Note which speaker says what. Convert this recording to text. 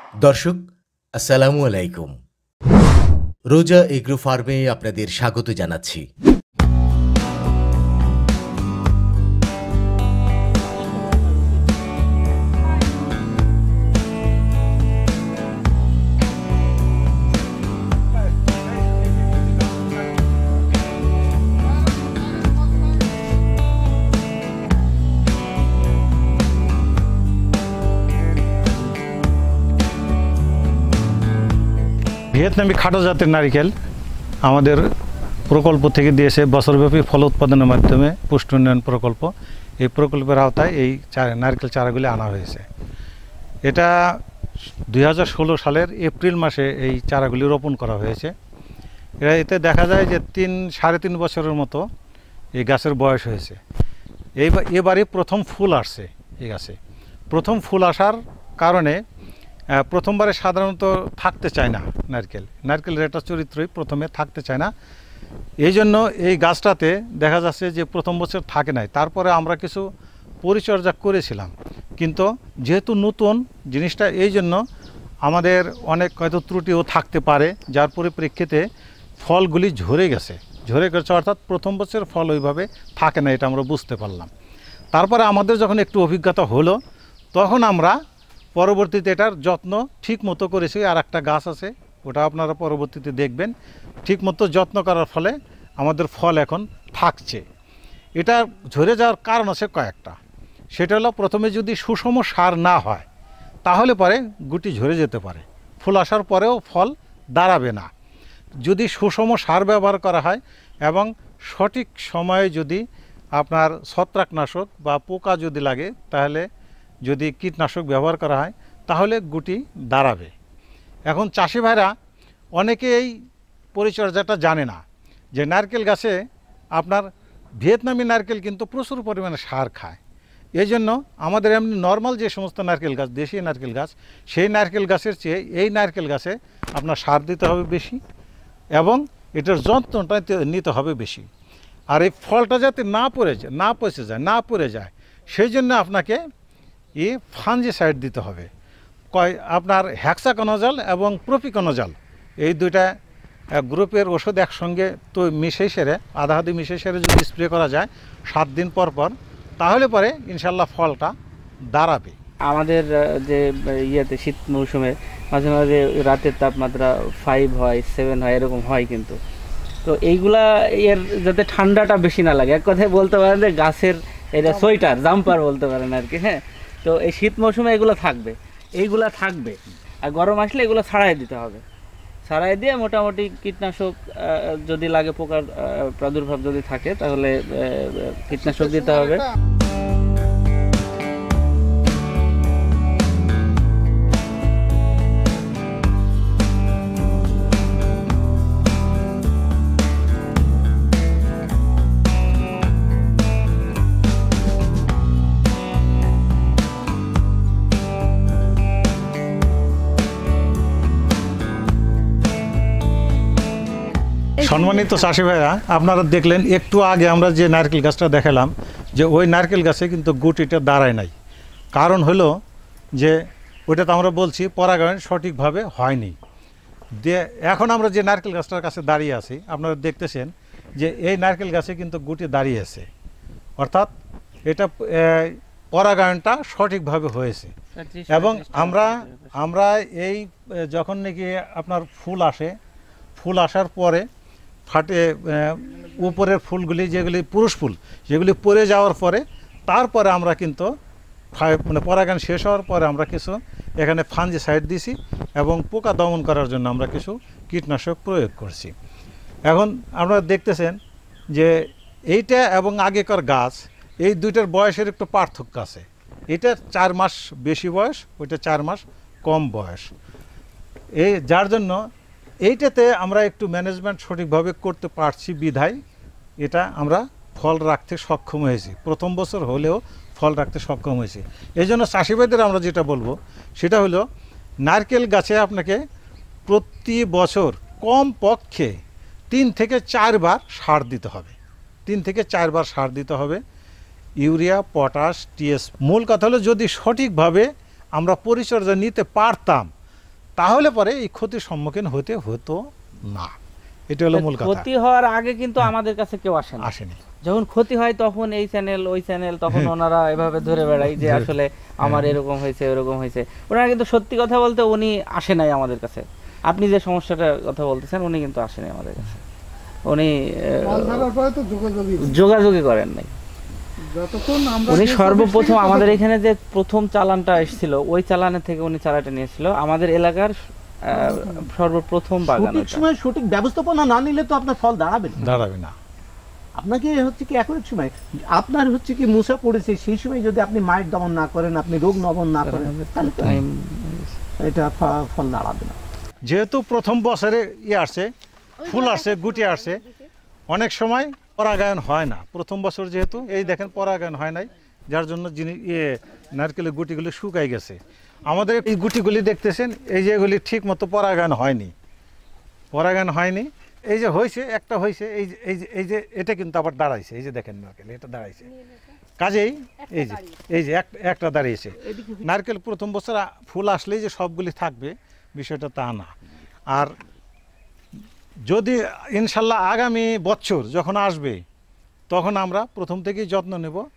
Speaker 1: দর্শক আসসালামু আলাইকুম। রোজা এগ্রো ফার্মে আপনাদের স্বাগত জানাচ্ছি।
Speaker 2: ভিয়েতনামি খাটো জাতের নারিকেল আমাদের প্রকল্প থেকে দিয়েছে বছরব্যাপী ফল উৎপাদনের মাধ্যমে পুষ্টি উন্নয়ন প্রকল্প। এই প্রকল্পের আওতায় এই নারকেল চারাগুলি আনা হয়েছে। এটা 2016 সালের এপ্রিল মাসে এই চারাগুলি রোপণ করা হয়েছে। এতে দেখা যায় যে 3-3.5 বছরের মতো এই গাছের বয়স হয়েছে। এবারে প্রথম ফুল আসছে এই গাছে। প্রথম ফুল আসার কারণে প্রথমবারে সাধারণত থাকতে চায় না নারকেলের একটা চরিত্রই প্রথমে থাকতে চায় না। এই জন্য এই গাছটাতে দেখা যাচ্ছে যে প্রথম বছর থাকে নাই। তারপরে আমরা কিছু পরিচর্যা করেছিলাম, কিন্তু যেহেতু নতুন জিনিসটা এই জন্য আমাদের অনেক হয়তো ত্রুটিও থাকতে পারে, যার পরিপ্রেক্ষিতে ফলগুলি ঝরে গেছে অর্থাৎ প্রথম বছর ফল ওইভাবে থাকে না, এটা আমরা বুঝতে পারলাম। তারপরে আমাদের যখন একটু অভিজ্ঞতা হলো তখন আমরা পরবর্তীতে এটার যত্ন ঠিক মতো করেছি। আর একটা গাছ আছে, ওটা আপনারা পরবর্তীতে দেখবেন। ঠিক মতো যত্ন করার ফলে আমাদের ফল এখন থাকছে। এটা ঝরে যাওয়ার কারণ আছে কয়েকটা। সেটা হলো, প্রথমে যদি সুষম সার না হয় তাহলে পরে গুটি ঝরে যেতে পারে, ফুল আসার পরেও ফল দাঁড়াবে না। যদি সুষম সার ব্যবহার করা হয় এবং সঠিক সময়ে যদি আপনার ছত্রাকনাশক বা পোকা যদি লাগে, তাহলে যদি কীটনাশক ব্যবহার করা হয় তাহলে গুটি দাঁড়াবে। এখন চাষি ভাইরা অনেকে এই পরিচর্যাটা জানে না যে নারকেল গাছে আপনার ভিয়েতনামি নারকেল কিন্তু প্রচুর পরিমাণে সার খায়। এই জন্য আমাদের এমনি নর্মাল যে সমস্ত নারকেল গাছ, দেশি নারকেল গাছ, সেই নারকেল গাছের চেয়ে এই নারকেল গাছে আপনার সার দিতে হবে বেশি এবং এটার যত্নটা নিতে হবে বেশি। আর এই ফলটা যাতে না পড়ে যায় সেই জন্য আপনাকে ফাঞ্জিসাইড দিতে হবে। আপনার হেক্সাকোনাজল এবং প্রোপিকোনাজল এই দুইটা গ্রুপের ওষুধ একসঙ্গে তো আধা মিশে সেরে যদি স্প্রে করা যায় 7 দিন পর তাহলে পরে ইনশাল্লাহ ফলটা দাঁড়াবে।
Speaker 3: আমাদের যে শীত মৌসুমে মাঝে মাঝে রাতের তাপমাত্রা 5 হয় 7 হয়, এরকম হয় কিন্তু। তো এইগুলা এর যাতে ঠান্ডাটা বেশি না লাগে, এক কথায় বলতে পারেন যে গাছের এটা সোয়েটার জাম্পার বলতে পারেন আর কি। হ্যাঁ, তো এই শীত মৌসুমে এইগুলো থাকবে আর গরম আসলে এগুলো ছাড়াই দিতে হবে। ছাড়াই দিয়ে মোটামুটি কীটনাশক যদি লাগে, পোকার প্রাদুর্ভাব যদি থাকে তাহলে কীটনাশক দিতে হবে।
Speaker 2: সম্মানিত চাষি ভাইরা, আপনারা দেখলেন একটু আগে আমরা যে নারকেল গাছটা দেখালাম, যে ওই নারকেল গাছে কিন্তু গুটিটা দাঁড়ায় নাই। কারণ হলো যে ওইটাতে আমরা বলছি পরাগায়ন সঠিকভাবে হয়নি। এখন আমরা যে নারকেল গাছটার কাছে দাঁড়িয়ে আছি, আপনারা দেখতেছেন যে এই নারকেল গাছে কিন্তু গুটি দাঁড়িয়ে আছে, অর্থাৎ এটা পরাগায়নটা সঠিকভাবে হয়েছে। এবং আমরা এই যখন নাকি আপনার ফুল আসার পরে উপরের ফুলগুলি যেগুলি পুরুষ ফুল, যেগুলি পড়ে যাওয়ার পরে তারপরে আমরা কিন্তু পরাগায়ন শেষ হওয়ার পরে আমরা কিছু এখানে ফাঞ্জিসাইড দিছি এবং পোকা দমন করার জন্য আমরা কিছু কীটনাশক প্রয়োগ করছি। এখন আপনারা দেখতেছেন যে এইটা এবং আগেকার গাছ, এই দুইটার বয়সের একটু পার্থক্য আছে। এটা 4 মাস বেশি বয়স, ওইটা 4 মাস কম বয়স। যার জন্য এইটাতে আমরা একটু ম্যানেজমেন্ট সঠিকভাবে করতে পারছি বিধায় এটা আমরা ফল রাখতে সক্ষম হয়েছি। প্রথম বছর হলেও ফল রাখতে সক্ষম হয়েছি। এই জন্য চাষিভাইদের আমরা যেটা বলবো সেটা হলো, নারকেল গাছে আপনাকে প্রতি বছর কমপক্ষে 3 থেকে 4 বার সার দিতে হবে। 3 থেকে 4 বার সার দিতে হবে, ইউরিয়া, পটাশ, টিএস। মূল কথা হলো যদি সঠিকভাবে আমরা পরিচর্যা নিতে পারতাম তাহলে পরে এই ক্ষতির সম্মুখীন হতে হতো না। এটা হলো মূল কথা।
Speaker 3: ক্ষতি হওয়ার আগে কিন্তু আমাদের কাছে কেউ আসেনি। যখন ক্ষতি হয় তখন এই চ্যানেল ওই চ্যানেল তখন ওনারা এভাবে ধরে বেড়ায় যে আসলে আমার এরকম হয়েছে এরকম হয়েছে। ওনারা কিন্তু সত্যি কথা বলতে উনি আসে নাই আমাদের কাছে। আপনি যে সমস্যাটার কথা বলতেছেন উনি কিন্তু আসেনি আমাদের কাছে, উনি যোগাযোগই করেন নাই। উনি সর্বপ্রথম আমাদের এখানে যে প্রথম চালানটা এসেছিল ওই চালানের থেকে উনি চালাটা নিয়েছিল আমাদের এলাকার সর্বপ্রথম বাগান।
Speaker 4: সঠিক সময় সঠিক ব্যবস্থাপনা না নিলে তো আপনার ফল দাঁড়াবে না। আপনাকে হচ্ছে কি এখন সময় আপনার হচ্ছে কি মূসা পড়েছে, সেই সময় যদি আপনি মাইট দমন না করেন, আপনি রোগ নমন না করেন, তাহলে তো এটা ফল দাঁড়াবে না।
Speaker 2: যেহেতু প্রথম বছরে আসছে, ফুল আসছে, গুটি আসছে, অনেক সময় পরাগায়ন হয় না প্রথম বছর, যেহেতু এই দেখেন পরাগায়ন হয় নাই, যার জন্য নারকেলের গুটিগুলি শুকাই গেছে। আমাদের এই গুটিগুলি দেখতেছেন, এই যে এগুলি ঠিক মতো পরাগায়ন হয়নি। এই যে হয়েছে, একটা হয়েছে, এই যে এটা কিন্তু আবার দাঁড়াইছে, এই যে দেখেন নারকেল এটা দাঁড়াইছে, কাজেই এই যে একটা দাঁড়িয়েছে। নারকেল প্রথম বছর ফুল আসলেই যে সবগুলি থাকবে বিষয়টা তা না। আর যদি ইনশাল্লাহ আগামী বছর যখন আসবে তখন আমরা প্রথম থেকেই যত্ন নেব